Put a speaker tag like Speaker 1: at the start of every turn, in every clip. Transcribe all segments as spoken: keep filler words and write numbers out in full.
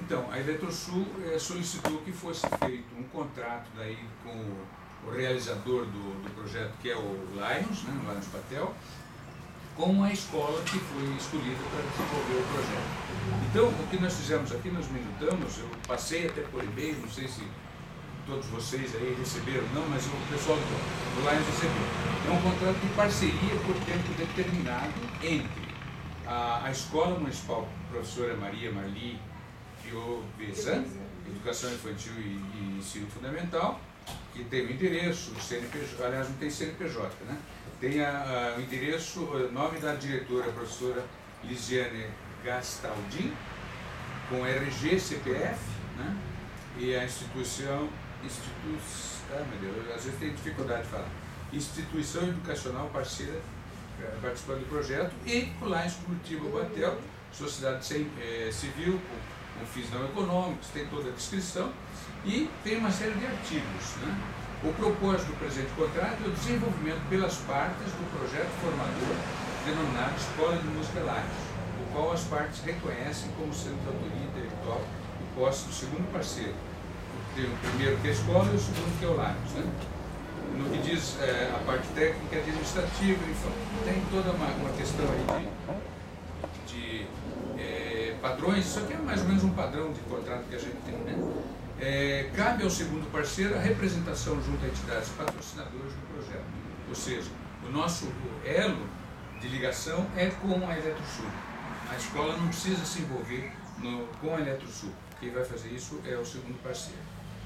Speaker 1: Então, a Eletrosul eh, solicitou que fosse feito um contrato daí com o, o realizador do, do projeto, que é o Lions, né, o Lions Patel, com a escola que foi escolhida para desenvolver o projeto. Então, o que nós fizemos aqui, nós militamos, eu passei até por e-mail, não sei se todos vocês aí receberam, não, mas o pessoal do, do Lions recebeu. É um contrato de parceria por tempo determinado entre a, a Escola Municipal Professora Maria Marli Piovesan, Educação Infantil e, e Ensino Fundamental, que tem o endereço, o C N P J, aliás não tem C N P J, né? Tem a, a, o endereço, o nome da diretora, a professora Lisiane Gastaldin, com R G, C P F, né? E a instituição, institu, ah, meu Deus, às vezes tem dificuldade de falar, instituição educacional parceira participando do projeto, e o Lions Curitiba Batel, sociedade eh, civil, com, com fins não econômicos, tem toda a descrição, e tem uma série de artigos, né? O propósito do presente contrato é o desenvolvimento pelas partes do projeto formador denominado Escola de Música Lions, o qual as partes reconhecem como sendo de autoria intelectual e posse do segundo parceiro. Tem o primeiro que é a escola e o segundo que é o Lions, né? No que diz é, a parte técnica e administrativa, enfim, tem toda uma, uma questão aí de, de é, padrões, isso aqui é mais ou menos um padrão de contrato que a gente tem, né? É, cabe ao segundo parceiro a representação junto a entidades patrocinadoras do projeto, ou seja, o nosso elo de ligação é com a Eletrosul. A escola não precisa se envolver no, com a Eletrosul, quem vai fazer isso é o segundo parceiro.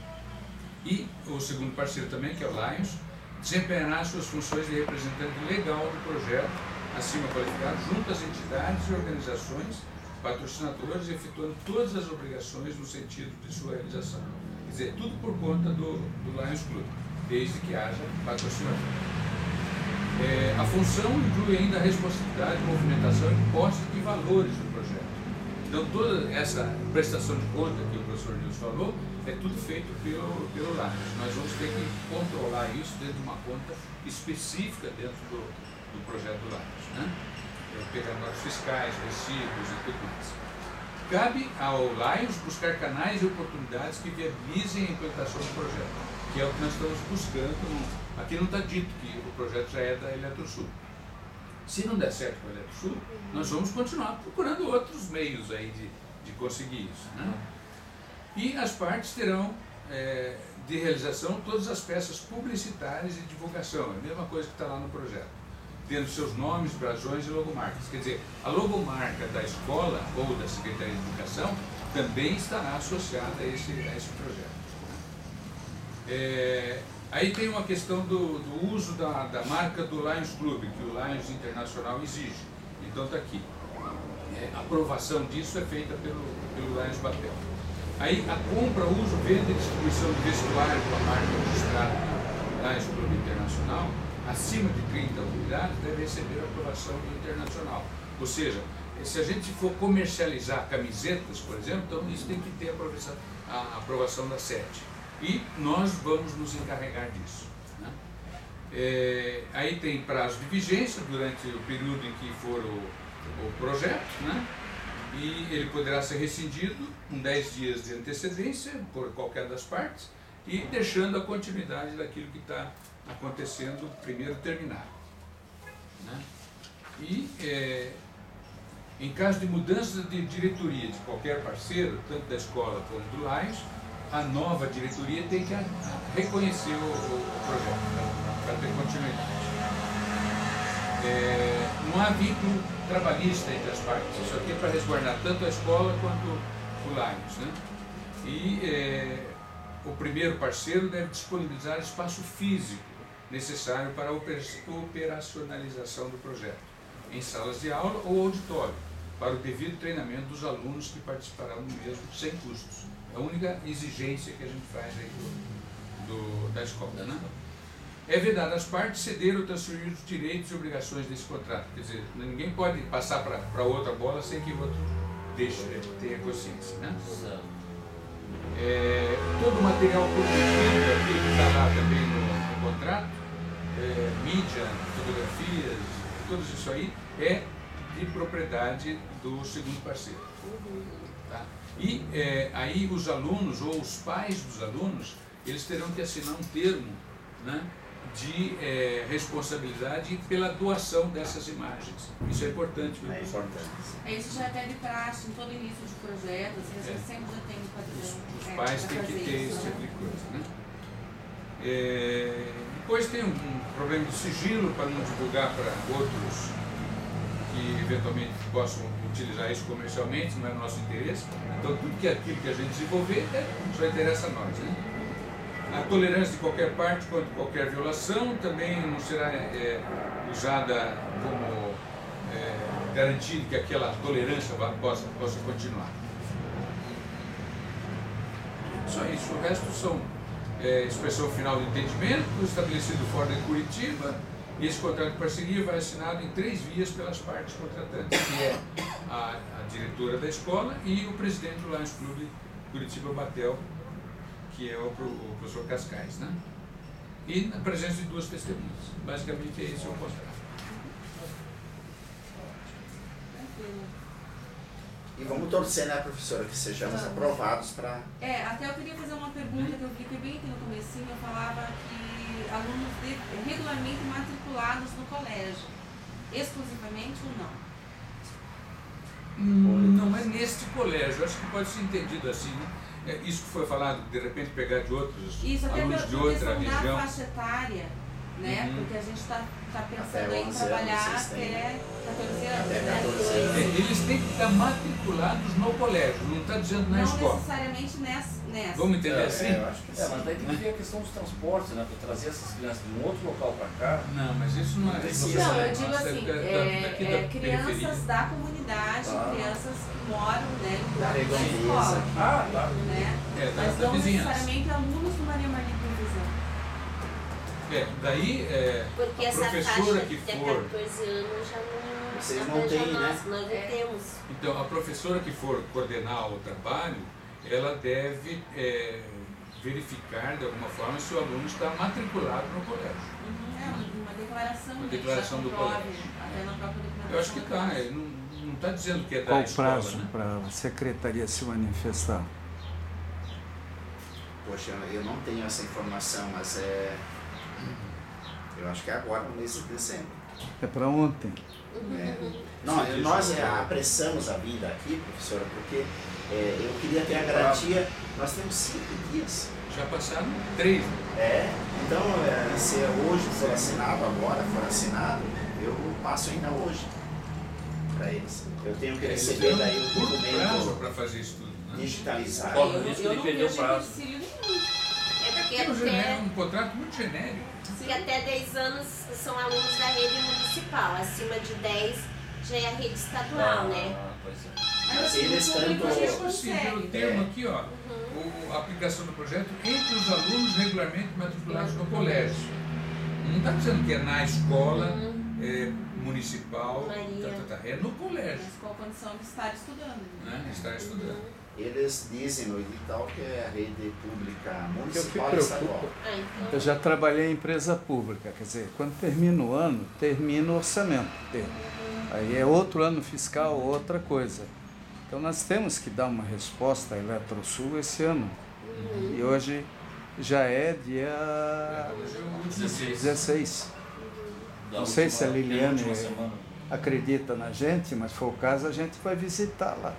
Speaker 1: E o segundo parceiro também, que é o Lions, desempenhará suas funções de representante legal do projeto, acima qualificado, junto às entidades e organizações patrocinadoras, efetuando todas as obrigações no sentido de sua realização. Quer dizer, tudo por conta do, do Lions Club, desde que haja patrocinador. É, a função inclui ainda a responsabilidade, movimentação e posse de valores do projeto. Então, toda essa prestação de conta que o professor Nilson falou, é tudo feito pelo, pelo Lions. Nós vamos ter que controlar isso dentro de uma conta específica dentro do, do projeto do Lions, né? É, pegar notas fiscais, recibos e tudo mais. Cabe ao Lions buscar canais e oportunidades que viabilizem a implantação do projeto, que é o que nós estamos buscando. Aqui não está dito que o projeto já é da Eletrosul. Se não der certo com a Eletrosul, nós vamos continuar procurando outros meios aí de, de conseguir isso, né? E as partes terão é, de realização todas as peças publicitárias e divulgação, a mesma coisa que está lá no projeto, tendo seus nomes, brasões e logomarcas. Quer dizer, a logomarca da escola ou da Secretaria de Educação também estará associada a esse, a esse projeto. É, aí tem uma questão do, do uso da, da marca do Lions Club, que o Lions Internacional exige. Então está aqui. É, a aprovação disso é feita pelo, pelo Lions Batel. Aí a compra, uso, venda e distribuição de vestuário com a marca registrada do Lions Club Internacional, acima de trinta unidades, deve receber a aprovação internacional. Ou seja, se a gente for comercializar camisetas, por exemplo, então isso tem que ter a aprovação, a aprovação da sete. E nós vamos nos encarregar disso, né? É, aí tem prazo de vigência durante o período em que for o, o projeto, né? E ele poderá ser rescindido com dez dias de antecedência por qualquer das partes e deixando a continuidade daquilo que está acontecendo primeiro terminado, né? E é, em caso de mudança de diretoria de qualquer parceiro, tanto da escola como do Lions, a nova diretoria tem que reconhecer o, o projeto para ter continuidade. É, não há vínculo trabalhista entre as partes, isso aqui é para resguardar tanto a escola quanto o Lions, né? E é, o primeiro parceiro deve disponibilizar espaço físico necessário para a operacionalização do projeto, em salas de aula ou auditório, para o devido treinamento dos alunos que participarão do mesmo sem custos. É a única exigência que a gente faz aí do, do, da escola, né? É vedado às partes ceder ou transferir os direitos e obrigações desse contrato. Quer dizer, ninguém pode passar para outra bola sem que o outro deixe, né, tenha consciência, né? É, todo o material produzido aqui, que está lá também no, no contrato, é, mídia, fotografias, tudo isso aí é de propriedade do segundo parceiro. Tá? E é, aí os alunos ou os pais dos alunos, eles terão que assinar um termo, né, de é, responsabilidade pela doação dessas imagens. Isso é importante.
Speaker 2: É importante.
Speaker 3: É, isso já é de praxe em todo início de projeto, assim, a gente
Speaker 1: É.
Speaker 3: sempre já tem um padrão.
Speaker 1: Os, os
Speaker 3: é,
Speaker 1: pais
Speaker 3: pra
Speaker 1: têm que
Speaker 3: fazer
Speaker 1: ter
Speaker 3: isso,
Speaker 1: esse
Speaker 3: né?
Speaker 1: tipo de coisa, né? É, depois tem um, um problema de sigilo para não divulgar para outros que eventualmente possam utilizar isso comercialmente, não é nosso interesse. Então tudo que é aquilo que a gente desenvolver é, só interessa a nós, né? A tolerância de qualquer parte contra qualquer violação também não será é, usada como é, garantia de que aquela tolerância vá, possa, possa continuar. Só isso, o resto são é, expressão final de entendimento, estabelecido fora de Curitiba, e esse contrato de parceria vai assinado em três vias pelas partes contratantes, que é a, a diretora da escola e o presidente do Lions Clube Curitiba Batel, que é o, o professor Cascais, né? E na presença de duas testemunhas. Basicamente é esse o contrato.
Speaker 2: E vamos torcer, né, professora, que sejamos
Speaker 3: Vamos.
Speaker 2: aprovados para...
Speaker 3: É, até eu queria fazer uma pergunta que eu vi que bem aqui no comecinho, eu falava que alunos de, regularmente matriculados no colégio, exclusivamente ou não?
Speaker 1: Hum, não é neste colégio, acho que pode ser entendido assim, né? É, isso que foi falado, de repente pegar de outros
Speaker 3: Isso, até
Speaker 1: alunos
Speaker 3: por
Speaker 1: de
Speaker 3: por
Speaker 1: outra
Speaker 3: questão da
Speaker 1: região.
Speaker 3: faixa etária, né?
Speaker 1: Uhum.
Speaker 3: Porque a gente está tá pensando
Speaker 2: Até
Speaker 3: em
Speaker 2: onze
Speaker 3: trabalhar
Speaker 2: anos vocês têm.
Speaker 3: até quatorze anos,
Speaker 2: Até
Speaker 3: né?
Speaker 2: quatorze
Speaker 1: É,
Speaker 2: anos.
Speaker 1: eles têm que estar matriculados no colégio, não está dizendo na
Speaker 3: Não
Speaker 1: escola.
Speaker 3: necessariamente nessa. nessa.
Speaker 1: Vamos entender assim?
Speaker 2: É, eu acho que
Speaker 4: É,
Speaker 2: sim.
Speaker 4: mas daí tem que ver a questão dos transportes, né? Para trazer essas crianças de um outro local para cá.
Speaker 1: Não, mas isso não é.
Speaker 2: Precisa.
Speaker 3: Não, eu
Speaker 1: Nossa,
Speaker 3: digo assim,
Speaker 1: da- da-
Speaker 3: é,
Speaker 1: daqui da
Speaker 3: é, crianças
Speaker 1: periferia.
Speaker 3: da comunidade,
Speaker 4: Ah.
Speaker 3: crianças que moram, né,
Speaker 2: Da
Speaker 3: na
Speaker 2: redondeza.
Speaker 3: escola,
Speaker 4: Ah, tá.
Speaker 3: né?
Speaker 1: É, da,
Speaker 3: Mas
Speaker 1: da
Speaker 3: não
Speaker 1: vizinhança.
Speaker 3: necessariamente alunos do Maria Maria Visão.
Speaker 1: É, daí é,
Speaker 5: Porque
Speaker 1: a
Speaker 5: essa
Speaker 1: professora
Speaker 5: faixa
Speaker 1: que
Speaker 5: de
Speaker 1: for,
Speaker 5: quatorze anos já não,
Speaker 2: Vocês
Speaker 5: já
Speaker 2: não têm,
Speaker 5: já
Speaker 2: né?
Speaker 5: nós, nós não
Speaker 3: É.
Speaker 5: temos.
Speaker 1: então a professora que for coordenar o trabalho, ela deve é, verificar de alguma forma se o aluno está matriculado no colégio.
Speaker 3: É uma, uma declaração,
Speaker 1: Uma
Speaker 3: né, que
Speaker 1: declaração
Speaker 3: já
Speaker 1: do
Speaker 3: comprove,
Speaker 1: colégio.
Speaker 3: até na própria declaração.
Speaker 1: Eu acho que
Speaker 3: da
Speaker 1: está,
Speaker 3: criança.
Speaker 1: não está dizendo que é da
Speaker 6: Qual o
Speaker 1: escola,
Speaker 6: prazo
Speaker 1: né?
Speaker 6: para a secretaria se manifestar?
Speaker 2: Poxa, eu não tenho essa informação, mas é... Eu acho que é agora, no mês de dezembro.
Speaker 6: É para ontem.
Speaker 2: É. Não,
Speaker 1: Sim,
Speaker 2: nós
Speaker 1: sim.
Speaker 2: é, apressamos a vida aqui, professora, porque é, eu queria ter a garantia... Nós temos cinco dias.
Speaker 1: Já passaram três. Né?
Speaker 2: É, então, é, se hoje for assinado, agora for assinado, eu passo ainda hoje para eles. Eu tenho que
Speaker 1: Eles
Speaker 2: receber
Speaker 1: têm
Speaker 2: daí
Speaker 1: um
Speaker 2: o
Speaker 1: curto prazo
Speaker 2: documento
Speaker 1: para fazer isso tudo. Né?
Speaker 2: digitalizado.
Speaker 4: Corre o
Speaker 3: Eu,
Speaker 4: risco
Speaker 3: eu
Speaker 4: de
Speaker 3: não
Speaker 4: perder o
Speaker 3: vejo
Speaker 4: prazo.
Speaker 3: empecilho nenhum.
Speaker 5: É porque
Speaker 1: É um, genérico,
Speaker 5: até,
Speaker 1: um contrato muito genérico.
Speaker 5: porque até dez anos são alunos da rede municipal, acima de dez já é a rede estadual, né?
Speaker 4: Ah, pois é.
Speaker 2: Mas
Speaker 3: assim,
Speaker 2: eles
Speaker 3: o público
Speaker 2: tanto-
Speaker 3: a gente
Speaker 1: Sim, pelo
Speaker 3: consegue.
Speaker 1: termo aqui, ó, o- a aplicação do projeto entre os alunos regularmente matriculados no colégio. Não está dizendo que é na escola é, municipal,
Speaker 5: Maria.
Speaker 1: tá, tá, tá, é no colégio,
Speaker 3: Mas com a condição de estar estudando.
Speaker 1: né? Estar estudando.
Speaker 2: Eles dizem no edital que é a rede pública
Speaker 6: O que
Speaker 2: municipal e
Speaker 6: preocupa,
Speaker 2: estadual.
Speaker 5: Ah, então.
Speaker 6: eu já trabalhei em empresa pública, quer dizer, quando termina o ano, termina o orçamento dele. Aí é outro ano fiscal, outra coisa. Então nós temos que dar uma resposta à Eletrosul esse ano. E hoje já é dia
Speaker 1: Hoje é o dezesseis.
Speaker 6: dezesseis.
Speaker 4: Da
Speaker 6: Não sei
Speaker 4: última-
Speaker 6: se a Liliane-
Speaker 4: penúltima semana.
Speaker 6: Acredita na gente, mas se for o caso, a gente vai visitar lá.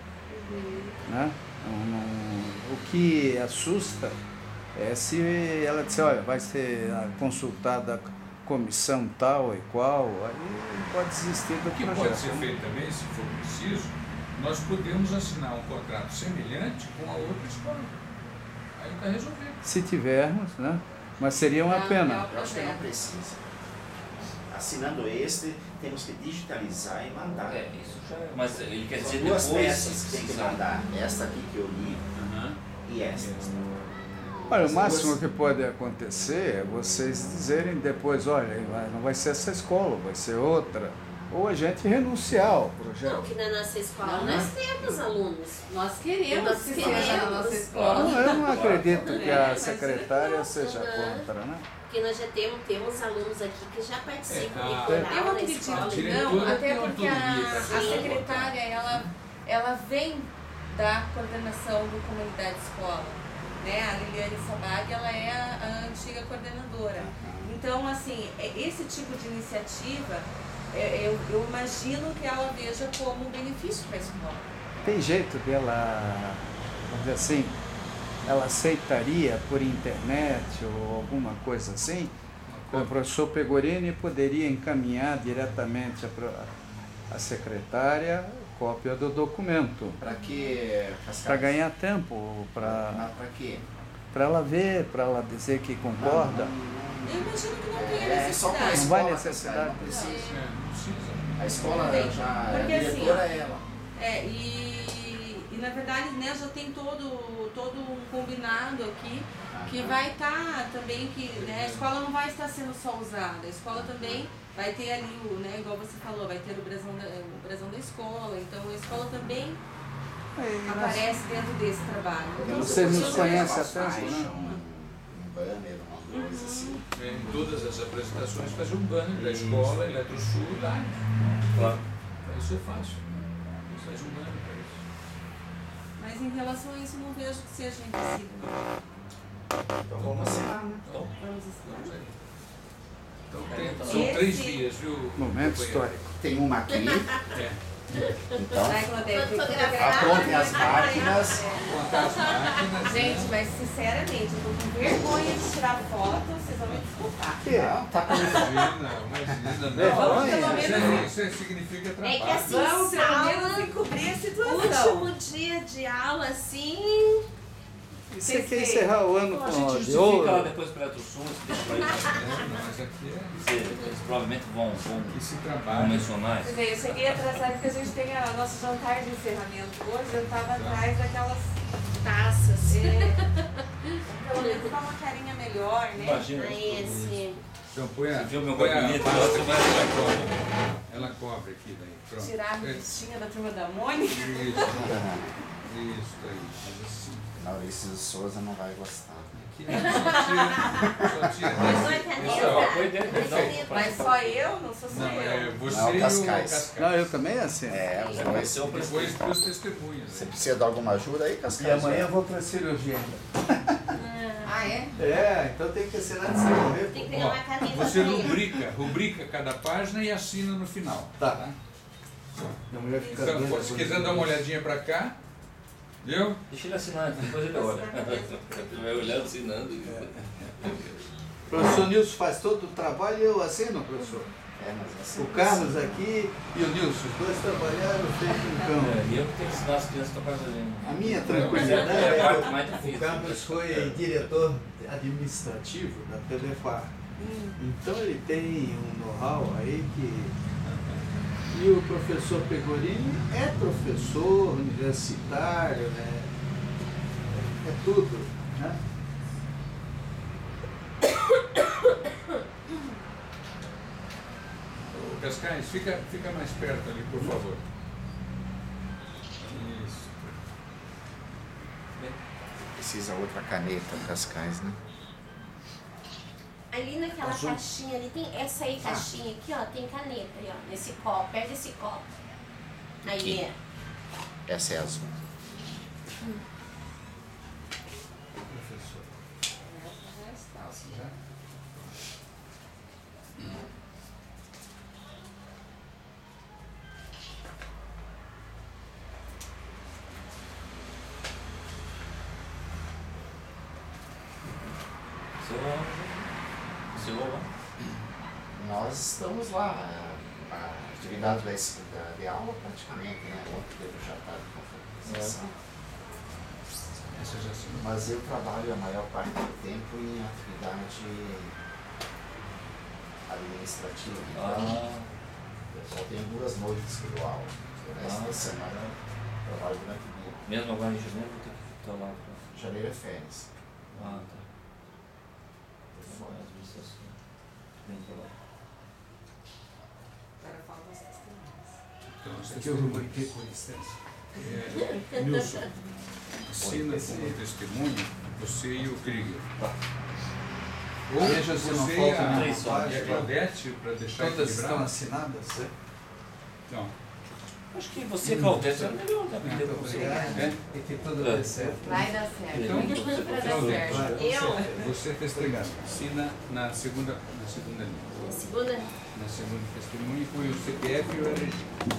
Speaker 6: Né? Não- não- o que assusta é se ela disser, olha, vai ser ah, consultada a comissão tal e qual, aí pode desistir do
Speaker 1: O que
Speaker 6: projeto.
Speaker 1: pode ser feito também, se for preciso, nós podemos assinar um contrato semelhante com a outra escola. Aí está resolvido.
Speaker 6: Se tivermos, né? Mas seria uma
Speaker 3: Não,
Speaker 6: pena.
Speaker 3: não.
Speaker 2: Eu acho que não precisa. Assinando este, temos que digitalizar e mandar.
Speaker 4: É, isso já é. Mas ele quer
Speaker 2: São
Speaker 4: dizer
Speaker 2: duas
Speaker 4: depois.
Speaker 2: peças que tem que
Speaker 4: se-
Speaker 2: mandar. Esta aqui que eu li e esta.
Speaker 6: Olha, o
Speaker 2: As
Speaker 6: máximo
Speaker 2: duas-
Speaker 6: que pode acontecer é vocês dizerem depois, olha, vai- não vai ser essa escola, vai ser outra. Ou a gente renunciar ao
Speaker 5: Não,
Speaker 6: projeto.
Speaker 5: que na nossa escola
Speaker 3: Não,
Speaker 5: nós temos alunos.
Speaker 3: Nós queremos
Speaker 5: Nós
Speaker 3: que
Speaker 5: queremos.
Speaker 3: seja na nossa escola.
Speaker 6: Não, eu não acredito que
Speaker 3: É,
Speaker 6: a
Speaker 3: mas
Speaker 6: secretária
Speaker 3: é
Speaker 6: seja
Speaker 5: Uhum.
Speaker 6: contra, né?
Speaker 5: Porque nós já temos, temos alunos aqui que já participam
Speaker 1: É,
Speaker 5: de
Speaker 1: a-
Speaker 5: coral
Speaker 3: Eu
Speaker 5: na
Speaker 3: acredito
Speaker 5: escola.
Speaker 3: que
Speaker 1: diretora
Speaker 3: não, até
Speaker 1: tem
Speaker 3: porque
Speaker 1: autonomia
Speaker 3: a,
Speaker 1: pra
Speaker 3: a
Speaker 5: fazer.
Speaker 3: secretária, ela, ela vem da coordenação do Comunidade Escola. Né? A Liliane Sabag, ela é a, a antiga coordenadora. Então, assim, esse tipo de iniciativa, eu, eu imagino que ela veja como um benefício para a escola.
Speaker 6: Tem jeito dela, vamos dizer assim, ela aceitaria por internet ou alguma coisa assim? O professor Pegorini poderia encaminhar diretamente a, a secretária cópia do documento.
Speaker 2: Para que?
Speaker 6: Para ganhar tempo, para
Speaker 2: Para quê?
Speaker 6: para ela ver, para ela dizer que concorda.
Speaker 2: Não, não, não.
Speaker 3: Eu imagino que não tenha
Speaker 2: É só para a
Speaker 3: necessidade.
Speaker 6: Não vai
Speaker 2: escola,
Speaker 6: necessidade.
Speaker 2: não precisa.
Speaker 1: É, não precisa.
Speaker 2: A escola
Speaker 3: Tem,
Speaker 2: já,
Speaker 3: porque
Speaker 2: a
Speaker 3: assim,
Speaker 2: diretora
Speaker 3: ó,
Speaker 2: é ela.
Speaker 3: É, e, e na verdade, né, já tem todo, todo um combinado aqui que vai estar também, que né, a escola não vai estar sendo só usada, a escola também vai ter ali, o, né, igual você falou, vai ter o brasão da, o brasão da escola, então a escola também
Speaker 6: Aí,
Speaker 3: aparece dentro desse trabalho. Então,
Speaker 6: Vocês
Speaker 3: se
Speaker 6: nos
Speaker 3: você-
Speaker 6: conhecem há
Speaker 2: Uma
Speaker 6: tempo,
Speaker 2: faixa,
Speaker 6: né?
Speaker 2: um, um banner, uma coisa assim.
Speaker 1: É, em todas as apresentações fazia um banner da escola, Eletrosul e lá.
Speaker 4: Claro.
Speaker 1: Isso é fácil. Você faz um banner para isso.
Speaker 3: Mas em relação a isso, não vejo que seja impossível. Não.
Speaker 2: Então vamos assinar, né?
Speaker 1: Então,
Speaker 3: Vamos ensinar.
Speaker 1: vamos aí. Então, tem,
Speaker 4: Esse-
Speaker 1: são três vias, viu?
Speaker 6: Momento
Speaker 1: companheiro?
Speaker 6: histórico.
Speaker 2: Tem uma aqui,
Speaker 1: É.
Speaker 2: então.
Speaker 3: Vai, Claudete,
Speaker 5: Fotografar.
Speaker 2: Apontem as máquinas.
Speaker 1: Contar as máquinas.
Speaker 3: Gente,
Speaker 1: né?
Speaker 3: mas sinceramente, eu tô com vergonha de tirar foto, vocês vão me desculpar.
Speaker 2: Não, tá com
Speaker 1: Imagina, imagina. Não.
Speaker 6: Vamos
Speaker 3: pelo
Speaker 1: Isso,
Speaker 3: menos-
Speaker 1: é- isso significa
Speaker 5: É
Speaker 1: trabalho.
Speaker 5: que assim,
Speaker 3: Vamos pelo menos
Speaker 5: sala,
Speaker 3: encobrir a situação.
Speaker 5: último dia de aula, assim.
Speaker 6: Você quer encerrar o ano
Speaker 4: Então, a
Speaker 6: com
Speaker 4: gente
Speaker 6: ó, de
Speaker 4: justifica lá
Speaker 6: ouro?
Speaker 4: depois para Eletrosul, você deixa pra eles.
Speaker 1: É, mas aqui é
Speaker 4: Eles eles provavelmente vão, vão,
Speaker 1: que se
Speaker 4: vão
Speaker 1: trabalha.
Speaker 4: mencionar
Speaker 3: Você
Speaker 4: isso.
Speaker 3: vê, eu cheguei atrasada porque a gente tem o nosso jantar de encerramento hoje, eu tava atrás daquelas.
Speaker 5: Taças.
Speaker 3: É, pelo menos dar uma carinha melhor, né?
Speaker 4: Imagina.
Speaker 5: Aí, esse.
Speaker 1: Então põe a,
Speaker 4: Você viu meu
Speaker 1: põe a
Speaker 4: gabinete?
Speaker 1: pasta
Speaker 4: Você
Speaker 1: aqui,
Speaker 4: vai-
Speaker 1: ela cobre. Ela cobre aqui daí. Pronto.
Speaker 3: Tirar a
Speaker 1: É,
Speaker 3: revistinha da turma da Mônica.
Speaker 1: Isso, isso aí. Faz assim.
Speaker 2: Maurício de Souza não vai gostar.
Speaker 1: Aqui né? só tira, só tira
Speaker 5: Oi,
Speaker 1: desse.
Speaker 5: caneta.
Speaker 4: Isso, ó, foi dentro,
Speaker 5: Caneta.
Speaker 4: então,
Speaker 3: Mas só eu, não sou só
Speaker 1: Não,
Speaker 3: eu.
Speaker 1: é você
Speaker 2: Não,
Speaker 1: e o
Speaker 2: Cascais.
Speaker 1: Cascais.
Speaker 6: Não, eu também assim.
Speaker 2: É, os
Speaker 4: Vai
Speaker 2: dois.
Speaker 4: ser o
Speaker 1: Depois
Speaker 4: presidente.
Speaker 1: para os testemunhas.
Speaker 2: Você
Speaker 1: né?
Speaker 2: precisa de alguma ajuda aí,
Speaker 6: E
Speaker 2: Cascais?
Speaker 6: amanhã eu vou para a cirurgia ainda.
Speaker 3: Ah, é?
Speaker 6: É, então tem que assinar de sem morrer.
Speaker 5: Tem que
Speaker 6: pô.
Speaker 5: pegar uma caneta
Speaker 1: Você
Speaker 5: pra ele.
Speaker 1: rubrica, rubrica cada página e assina no final.
Speaker 6: Tá. Minha mulher fica
Speaker 1: Então,
Speaker 6: doida
Speaker 1: se
Speaker 6: quando
Speaker 1: quiser
Speaker 6: eu-
Speaker 1: dar uma olhadinha para cá, viu?
Speaker 4: Deixa ele assinar, depois ele olha. Ele vai olhando, assinando.
Speaker 6: O professor Nilson faz todo o trabalho e eu assino, professor.
Speaker 2: É, mas assim.
Speaker 6: O Carlos aqui e o Nilson, os dois trabalharam feito um cão.
Speaker 4: É, e eu que tenho que ensinar as crianças a tocar violino.
Speaker 6: A minha
Speaker 4: Mas
Speaker 6: tranquilidade
Speaker 4: é, é a parte
Speaker 6: é
Speaker 4: mais
Speaker 6: o
Speaker 4: difícil.
Speaker 6: Carlos foi diretor administrativo da Telefar. Então ele tem um know-how aí que. E o professor Pegorini é professor universitário, né? É tudo, né?
Speaker 1: Ô, Cascais, fica, fica mais perto ali, por favor. Isso.
Speaker 2: Precisa outra caneta, Cascais, né?
Speaker 5: Ali naquela
Speaker 2: Azul.
Speaker 5: caixinha ali, tem essa aí, caixinha aqui, ó, tem caneta aí, ó, nesse copo, pega esse copo. Aí,
Speaker 2: Aqui.
Speaker 5: é.
Speaker 2: Essa é azul.
Speaker 1: Professor. Já?
Speaker 4: Seu lá.
Speaker 2: Nós estamos lá. A, a atividade da, es- da, de aula praticamente, né? Ontem teve o jantar de confraternização.
Speaker 1: Essa já assinou.
Speaker 2: Mas eu trabalho a maior parte do tempo em atividade administrativa. Então,
Speaker 4: Ah,
Speaker 2: eu só tenho duas noites que dou aula. O resto
Speaker 4: Ah.
Speaker 2: da semana eu trabalho durante o dia.
Speaker 4: mesmo agora em janeiro vou ter que estar lá. pra-
Speaker 2: Janeiro é férias.
Speaker 4: Ah, tá. Foi a administração. Bem pra lá.
Speaker 3: Agora faltam as testemunhas.
Speaker 1: Então, nós
Speaker 6: Aqui eu rubriquei com licença.
Speaker 1: É, Nilson, assina como testemunha você e o Krieger. Ou
Speaker 6: Veja se não
Speaker 1: você e
Speaker 6: falta
Speaker 1: a,
Speaker 4: nenhuma
Speaker 1: e a Claudete, para deixar
Speaker 6: Todas estão
Speaker 1: equilibrado.
Speaker 6: assinadas?
Speaker 1: Então,
Speaker 4: Acho que você, Claudete, é melhor, né? Porque
Speaker 6: Muito
Speaker 4: você-
Speaker 6: obrigado.
Speaker 4: né?
Speaker 6: E que tudo dê certo.
Speaker 3: Vai dar certo.
Speaker 1: Então,
Speaker 3: Muita coisa pra dar
Speaker 1: Claudete,
Speaker 3: certo.
Speaker 5: Eu?
Speaker 1: Você testemunha na, na segunda, na segunda linha.
Speaker 5: Na segunda?
Speaker 1: Na segunda testemunha foi o C P F e o R G.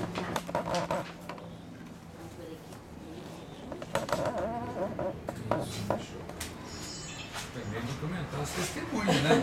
Speaker 1: Isso, deixa eu também documentar os testemunhos, né?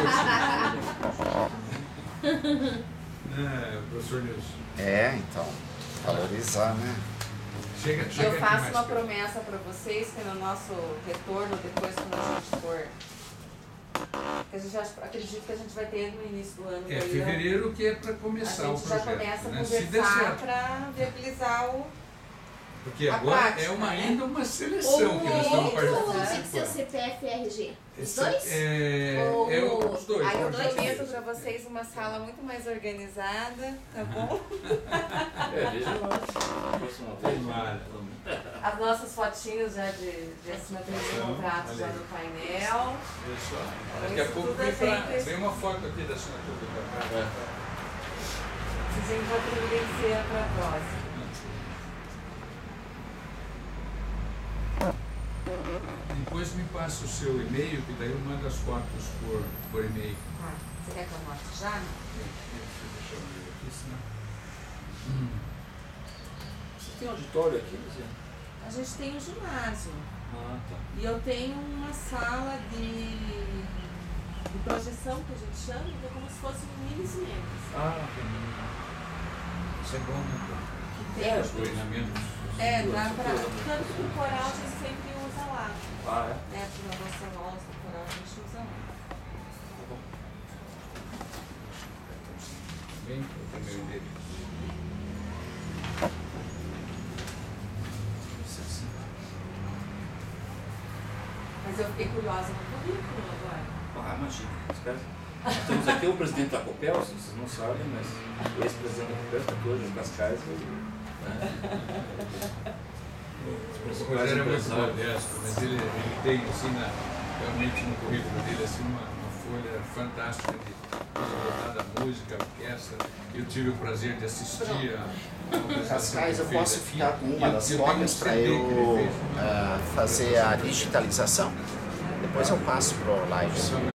Speaker 1: É, professor Nilson.
Speaker 2: É, então, valorizar, né?
Speaker 1: Chega, chega
Speaker 3: Eu
Speaker 1: aqui
Speaker 3: faço
Speaker 1: mais
Speaker 3: uma
Speaker 1: perto.
Speaker 3: promessa para vocês que no nosso retorno, depois quando a gente for. Que a gente já, acredito que a gente vai ter no início do ano.
Speaker 1: É
Speaker 3: daí,
Speaker 1: fevereiro que é para
Speaker 3: a
Speaker 1: começar o
Speaker 3: gente já
Speaker 1: projeto.
Speaker 3: começa a
Speaker 1: né? Se der
Speaker 3: conversar
Speaker 1: certo.
Speaker 3: para viabilizar o.
Speaker 1: Porque
Speaker 3: a
Speaker 1: agora
Speaker 3: prática,
Speaker 1: é uma,
Speaker 3: né?
Speaker 1: ainda uma seleção que nós estamos
Speaker 5: Ou tem que ser o
Speaker 1: participando.
Speaker 5: C P F e R G? Os
Speaker 1: Esse-
Speaker 5: dois?
Speaker 1: É,
Speaker 5: Ou-
Speaker 1: é os dois.
Speaker 3: Aí eu
Speaker 1: os
Speaker 3: prometo
Speaker 1: dois.
Speaker 3: para vocês uma sala muito mais organizada, tá bom?
Speaker 4: É, veja lá. Próxima vez.
Speaker 1: Tomara.
Speaker 3: As nossas fotinhos já de, de assinatura de contratos já no painel.
Speaker 1: Olha só.
Speaker 3: Então,
Speaker 1: Daqui a
Speaker 3: isso
Speaker 1: pouco
Speaker 3: tudo
Speaker 1: vem,
Speaker 3: é
Speaker 1: pra,
Speaker 3: feito.
Speaker 1: vem uma foto aqui da assinatura do contrato.
Speaker 4: É.
Speaker 3: A gente vai providenciar para a próxima.
Speaker 1: Depois me passa o seu e-mail, que daí eu mando as fotos por, por e-mail.
Speaker 3: Tá. Você quer que eu mostre já?
Speaker 1: Deixa eu ver aqui, senão...
Speaker 4: Você tem auditório aqui, Luzia?
Speaker 3: A gente tem um ginásio.
Speaker 4: Ah, tá.
Speaker 3: E eu tenho uma sala de, de projeção, que a gente chama, que é como se fosse um mini cinema.
Speaker 4: Ah,
Speaker 1: Isso é bom, né?
Speaker 3: Que tem,
Speaker 1: Os treinamentos.
Speaker 3: é, dá pra, tanto que o coral a gente sempre usa lá.
Speaker 4: ah, é?
Speaker 3: Né, para nossa voz, o coral a gente usa lá.
Speaker 4: Tá bom.
Speaker 1: Bem, o meu endereço.
Speaker 3: Mas eu fiquei curiosa no currículo agora.
Speaker 4: Ah, imagina. Os caras... Nós temos aqui o presidente da Copel, se vocês não sabem, mas o ex-presidente da Copel está aqui hoje, o Cascais. Né? Os
Speaker 1: O
Speaker 4: principais
Speaker 1: Rogério é muito
Speaker 4: empresários.
Speaker 1: modesto, mas ele, ele tem assim, na, realmente no currículo dele assim, uma, uma folha fantástica de coisa voltada à música, à orquestra. Eu tive o prazer de assistir a. a apresentação
Speaker 2: Cascais, eu
Speaker 1: que ele
Speaker 2: posso
Speaker 1: fez aqui.
Speaker 2: ficar com
Speaker 1: E
Speaker 2: uma
Speaker 1: eu-
Speaker 2: das
Speaker 1: eu tenho um
Speaker 2: cópias para
Speaker 1: C D que
Speaker 2: eu
Speaker 1: ele fez, né?
Speaker 2: ah, fazer a digitalização? Depois eu passo pro Live.